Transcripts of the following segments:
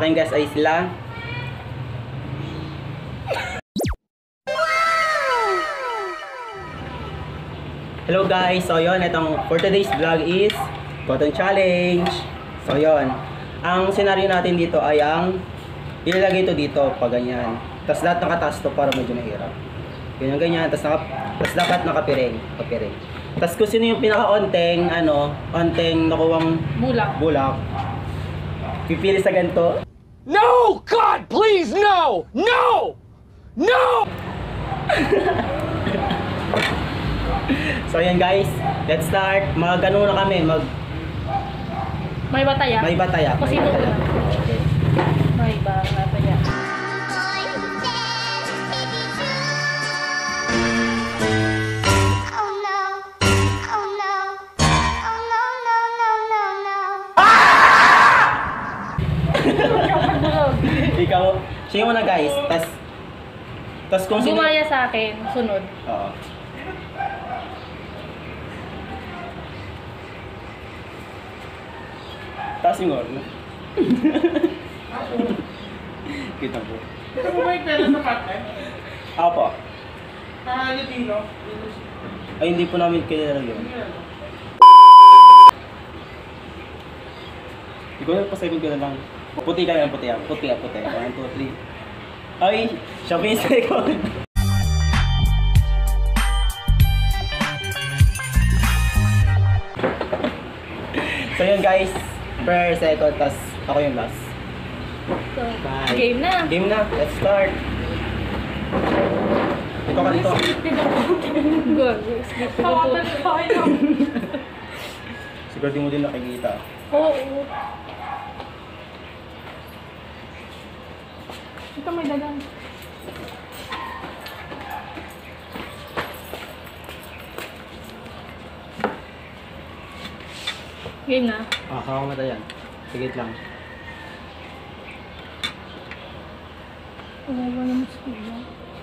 aking guest ay sila. Hello guys, so yun, for today's vlog is cotton challenge. So yun, ang senaryo natin dito ay ang ilalagay ito dito pag ganyan. Tapos lahat nakataas to para medyo mahirap. Ganyan, tapos dapat nakapiring. Tapos kung sino yung pinaka-onteng, onteng nakuwang bulak, pipili sa ganito. No! God, please, no! No! No! So yan guys, let's start. Mag-ano na kami, May bataya? May bataya. Kung sino una? May bataya. Ikaw, siya muna guys. Tas kung sino... Gumaya sa akin, sunod. Oo. Taas yung orno. Kita po. Ito mo ba yung pera sa partner? Apo. Lutino? Ay, hindi po namin kilala yun. Ikaw nagpa-second ko na lang. Puti ka lang, puti. 1, 2, 3. Ay, siya pa yung second. So yun guys, per second, tas ako yung last. So, Bye. game na. Game na, let's start. Ito ka dito. Go, skip ko po. Siguro di mo din nakikita. Oo. Ito may dagang. Game na. Hawak na tayo yan. Sigit lang. Wala naman sila.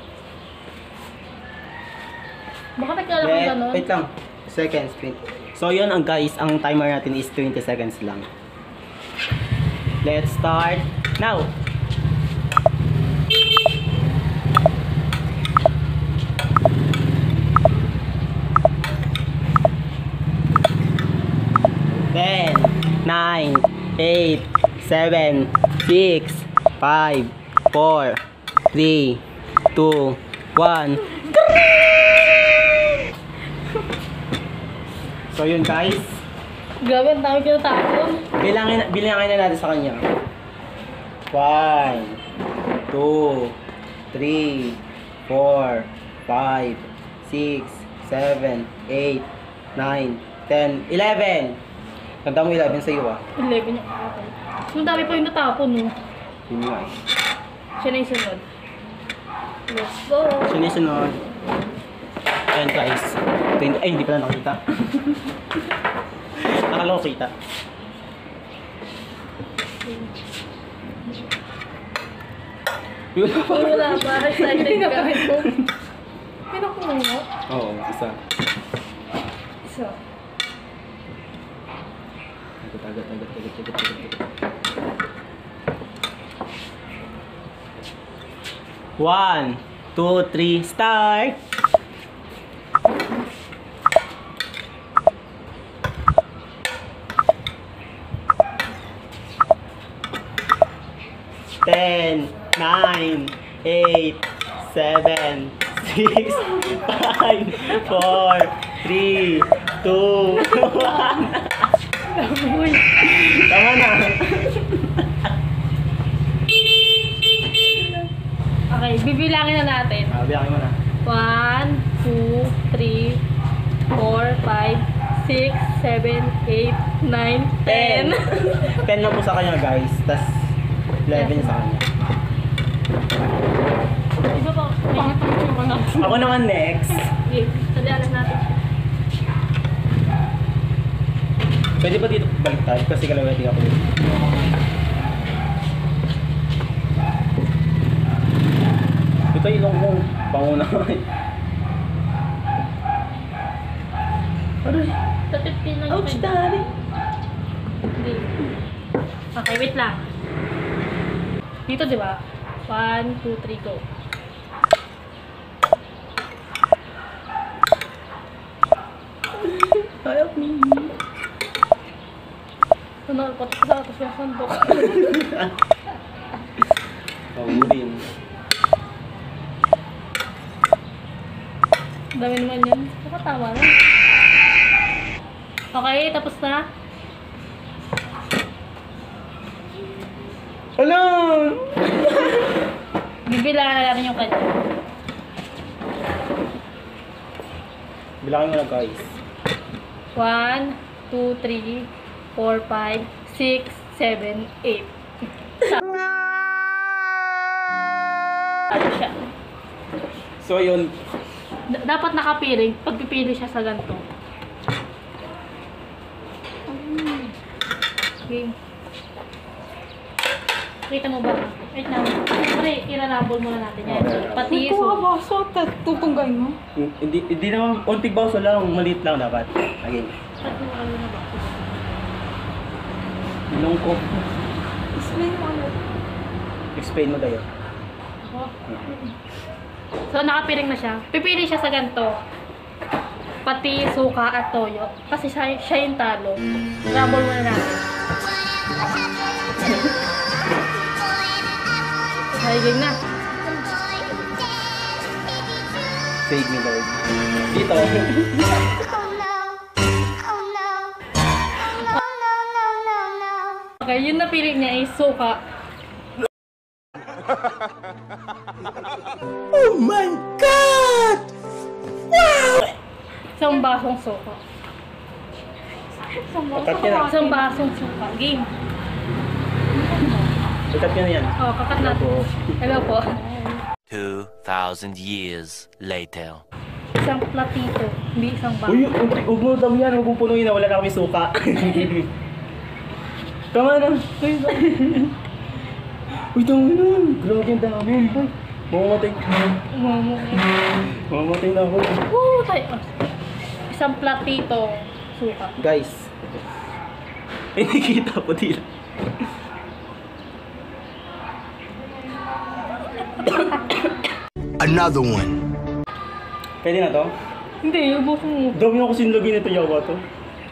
Baka nagkala kang gano'n? Wait lang. Seconds, wait. So yun ang guys, ang timer natin is 20 seconds lang. Let's start now! Ten, 9, 8, 7, 6, 5, 4, 3, 2, 1. So yun guys, Grabe, ang dami kinatapon. bilangin na natin sa kanya. 1, 2, 3, 4, 5, 6, 7, 8, 9, 10, 11. Tanda mo 11 sa iyo 11 yung akin. Ang dami pa yung natapon, no? Yun nga eh. Siya na yung sunod. Let's go. Sinisunod. Ayan guys. Ay, hindi pala nakita. Nakala ko kita. Wala ba? Excited ka. Pinakuha? Oo, isa. Isa. Agad. 1, 2, 3, start! Ten, 9, 8, 7, 6, 5, 4, 3, 2, 1. Tama na. Okay, bibilangin na natin. Bilangin mo na. 1, 2, 3, 4, 5, 6, 7, 8, 9, 10. 10 lang po sa kanya guys, tas 11 sa kanya. Iba pa, pangatang ko na. Ako naman next. Okay, talialas natin. Pwede ba dito baliktad? Kasi kalawati ako. Ito yung ilong mong panguna. Aray, tatipin lang Ouch, daddy! Hindi. Okay, wait lang. Dito, di ba? 1, 2, 3, go. Help me. Sunod, pati sa atas yung sandok. Paurin. Dami naman yan. Baka tama na. Okay, tapos na. Hello! Bibilangan na natin yung kanya. Bilangin mo na guys. 1, 2, 3, 4, 5, 6, 7, 8. Ano siya? So yun, Dapat nakapiring. Pagpipili siya sa ganito. Okay. Kita mo ba? Wait lang. Pare, iranabol muna natin yan. Pati May kuha so. baso at tutunggay mo. hindi naman, unting baso lang, maliit lang dapat. Again. Pati mo ano na ba? Ilong ko. Explain mo ano. Explain mo tayo. Ako. So, nakapiring na siya. Pipili siya sa ganito. Pati suka at toyo. Kasi siya yung talo. Rumble muna natin. Okay, game na. Save me Lord. Dito. Oh no. Oh no. Oh no, no, no, no. Okay, yung napili niya is suka. Oh my God! Isang basong suka. Kakat niya na. Isang basong suka. Game. Kakat niya na yan. Oh, kakat natin. Hello po. 2,000 years later. Isang platito. Hindi isang Uy, baso. huwag mo dami yan. Huwag mo punuin na wala na kami suka. Tama na. Uy, tama na. Grabe yung dami. Mamamatay. Mamamatay na ako. Tayo. Isang platito. Suka. Guys. Pinikita po dila. Another one. Pwede na to? Hindi, ubusin mo. Dami ako sinlagay nito yawa to.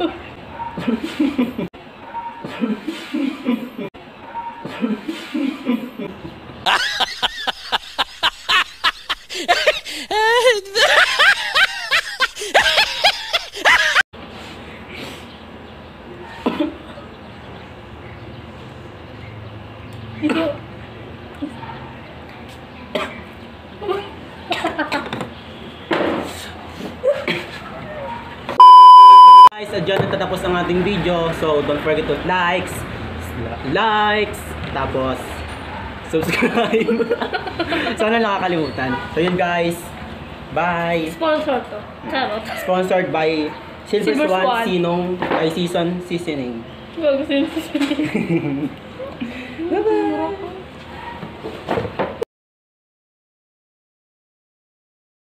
Ito. Guys, dyan natatapos ang ating video. So, don't forget to likes, tapos subscribe. Sana nakakalimutan. So, yun guys. Bye. Sponsor to. Charot. Sponsored by Silver Silver Swan Swan. Season Seasoning. Bago sinisisin.